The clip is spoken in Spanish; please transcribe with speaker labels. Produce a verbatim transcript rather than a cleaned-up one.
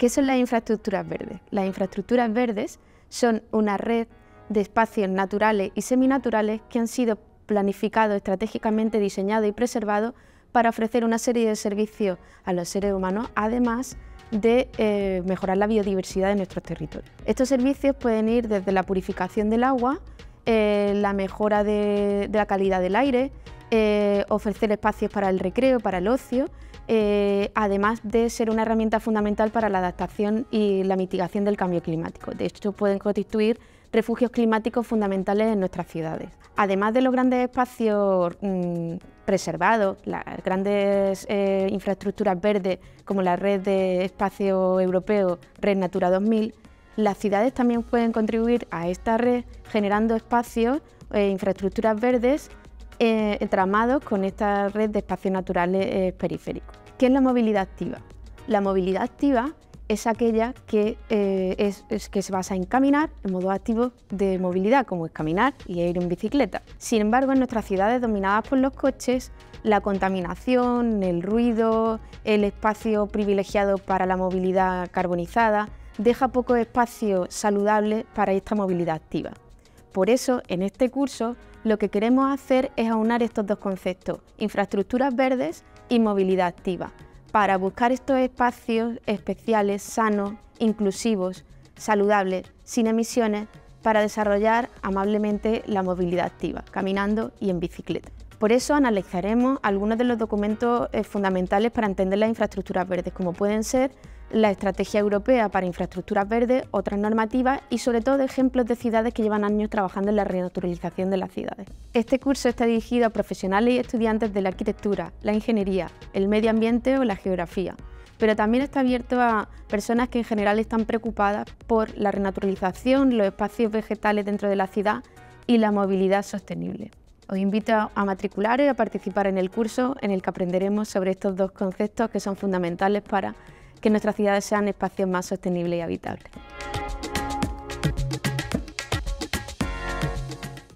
Speaker 1: ¿Qué son las infraestructuras verdes? Las infraestructuras verdes son una red de espacios naturales y seminaturales que han sido planificados, estratégicamente diseñados y preservados para ofrecer una serie de servicios a los seres humanos, además de eh, mejorar la biodiversidad de nuestros territorios. Estos servicios pueden ir desde la purificación del agua, eh, la mejora de, de la calidad del aire, eh, ofrecer espacios para el recreo, para el ocio, eh, además de ser una herramienta fundamental para la adaptación y la mitigación del cambio climático. De hecho, pueden constituir refugios climáticos fundamentales en nuestras ciudades. Además de los grandes espacios mmm, preservados, las grandes eh, infraestructuras verdes como la red de espacio europeo Red Natura dos mil, las ciudades también pueden contribuir a esta red generando espacios e eh, infraestructuras verdes eh, entramados con esta red de espacios naturales eh, periféricos. ¿Qué es la movilidad activa? La movilidad activa es aquella que, eh, es, es que se basa en caminar, en modos activos de movilidad, como es caminar y ir en bicicleta. Sin embargo, en nuestras ciudades dominadas por los coches, la contaminación, el ruido, el espacio privilegiado para la movilidad carbonizada, deja poco espacio saludable para esta movilidad activa. Por eso, en este curso, lo que queremos hacer es aunar estos dos conceptos, infraestructuras verdes y movilidad activa, para buscar estos espacios especiales, sanos, inclusivos, saludables, sin emisiones, para desarrollar amablemente la movilidad activa, caminando y en bicicleta. Por eso analizaremos algunos de los documentos eh, fundamentales para entender las infraestructuras verdes, como pueden ser la Estrategia Europea para Infraestructuras Verdes, otras normativas y sobre todo ejemplos de ciudades que llevan años trabajando en la renaturalización de las ciudades. Este curso está dirigido a profesionales y estudiantes de la arquitectura, la ingeniería, el medio ambiente o la geografía, pero también está abierto a personas que en general están preocupadas por la renaturalización, los espacios vegetales dentro de la ciudad y la movilidad sostenible. Os invito a matricularos y a participar en el curso en el que aprenderemos sobre estos dos conceptos que son fundamentales para que nuestras ciudades sean espacios más sostenibles y habitables.